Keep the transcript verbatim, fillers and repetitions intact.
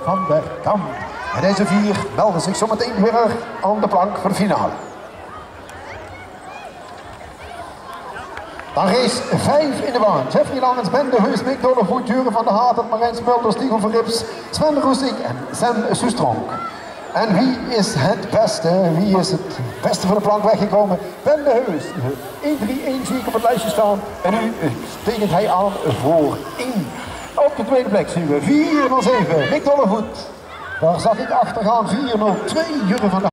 van der Kamp. En deze vier melden zich zometeen weer aan de plank voor de finale. Dan race vijf in de baan. Jeffrey Langens, Ben de Heus, Mick Dolevoet, Jure van der Haat, Marijn Smulders, Stigo van Rips, Sven Roesink en Sam Soestronk. En wie is het beste? Wie is het beste van de plank weggekomen? Ben de Heus. één drie één zie ik op het lijstje staan. En nu tekent hij aan voor één. Op de tweede plek zien we vier nul zeven, Mick Dolevoet. Daar zag ik achteraan vier nul twee, Jure van der